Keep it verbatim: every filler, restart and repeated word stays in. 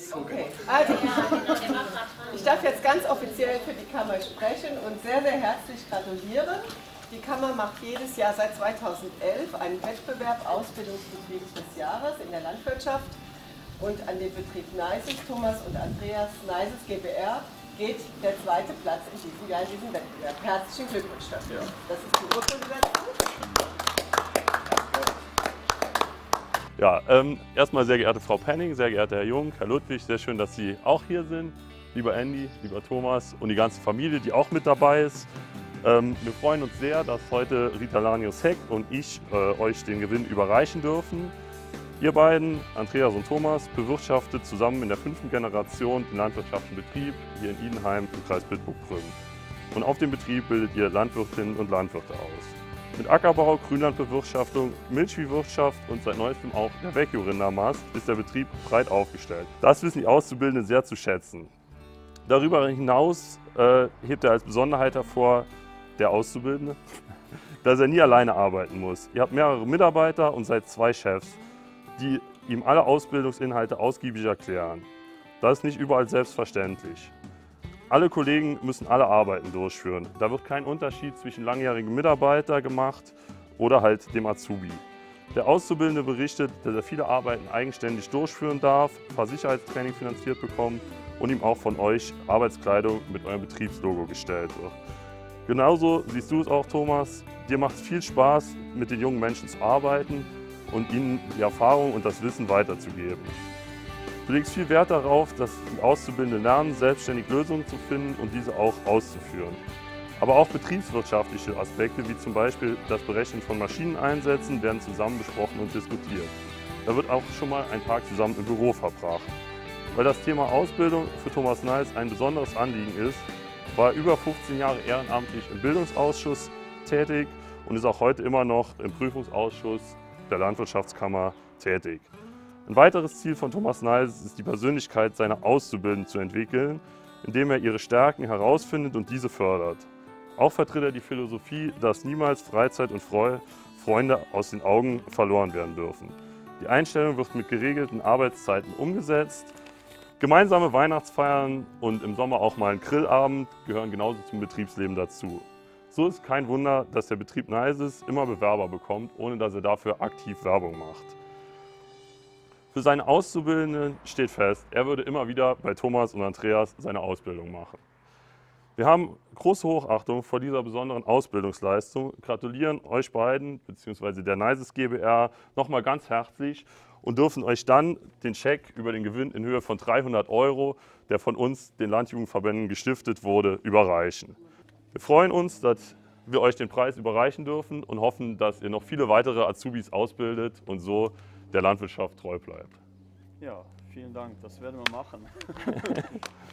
Okay, also ich darf jetzt ganz offiziell für die Kammer sprechen und sehr, sehr herzlich gratulieren. Die Kammer macht jedes Jahr seit zweitausendelf einen Wettbewerb Ausbildungsbetrieb des Jahres in der Landwirtschaft. Und an den Betrieb Neises, Thomas und Andreas Neises GbR, geht der zweite Platz in diesem Jahr in diesem Wettbewerb. Herzlichen Glückwunsch dafür. Das ist die Urkunde dazu. Ja, ähm, erstmal sehr geehrte Frau Penning, sehr geehrter Herr Jung, Herr Ludwig, sehr schön, dass Sie auch hier sind. Lieber Andy, lieber Thomas und die ganze Familie, die auch mit dabei ist. Ähm, wir freuen uns sehr, dass heute Rita Lanius-Heck und ich äh, euch den Gewinn überreichen dürfen. Ihr beiden, Andreas und Thomas, bewirtschaftet zusammen in der fünften Generation den landwirtschaftlichen Betrieb hier in Idenheim im Kreis Bitburg-Prüm. Und auf dem Betrieb bildet ihr Landwirtinnen und Landwirte aus. Mit Ackerbau, Grünlandbewirtschaftung, Milchviehwirtschaft und seit neuestem auch der Vecchio-Rindermast ist der Betrieb breit aufgestellt. Das wissen die Auszubildenden sehr zu schätzen. Darüber hinaus äh, hebt er als Besonderheit hervor, der Auszubildende, dass er nie alleine arbeiten muss. Ihr habt mehrere Mitarbeiter und seid zwei Chefs, die ihm alle Ausbildungsinhalte ausgiebig erklären. Das ist nicht überall selbstverständlich. Alle Kollegen müssen alle Arbeiten durchführen. Da wird kein Unterschied zwischen langjährigen Mitarbeitern gemacht oder halt dem Azubi. Der Auszubildende berichtet, dass er viele Arbeiten eigenständig durchführen darf, Fahrsicherheitstraining finanziert bekommt und ihm auch von euch Arbeitskleidung mit eurem Betriebslogo gestellt wird. Genauso siehst du es auch, Thomas. Dir macht es viel Spaß, mit den jungen Menschen zu arbeiten und ihnen die Erfahrung und das Wissen weiterzugeben. Du legst viel Wert darauf, dass die Auszubildenden lernen, selbstständig Lösungen zu finden und diese auch auszuführen. Aber auch betriebswirtschaftliche Aspekte, wie zum Beispiel das Berechnen von Maschineneinsätzen, werden zusammen besprochen und diskutiert. Da wird auch schon mal ein Tag zusammen im Büro verbracht. Weil das Thema Ausbildung für Thomas Neis ein besonderes Anliegen ist, war er über fünfzehn Jahre ehrenamtlich im Bildungsausschuss tätig und ist auch heute immer noch im Prüfungsausschuss der Landwirtschaftskammer tätig. Ein weiteres Ziel von Thomas Neis ist die Persönlichkeit seiner Auszubildenden zu entwickeln, indem er ihre Stärken herausfindet und diese fördert. Auch vertritt er die Philosophie, dass niemals Freizeit und Freunde aus den Augen verloren werden dürfen. Die Einstellung wird mit geregelten Arbeitszeiten umgesetzt. Gemeinsame Weihnachtsfeiern und im Sommer auch mal ein Grillabend gehören genauso zum Betriebsleben dazu. So ist kein Wunder, dass der Betrieb Neises immer Bewerber bekommt, ohne dass er dafür aktiv Werbung macht. Für seine Auszubildenden steht fest, er würde immer wieder bei Thomas und Andreas seine Ausbildung machen. Wir haben große Hochachtung vor dieser besonderen Ausbildungsleistung, gratulieren euch beiden bzw. der Neises GbR nochmal ganz herzlich und dürfen euch dann den Scheck über den Gewinn in Höhe von dreihundert Euro, der von uns, den Landjugendverbänden, gestiftet wurde, überreichen. Wir freuen uns, dass wir euch den Preis überreichen dürfen und hoffen, dass ihr noch viele weitere Azubis ausbildet und so der Landwirtschaft treu bleibt. Ja, vielen Dank, das werden wir machen.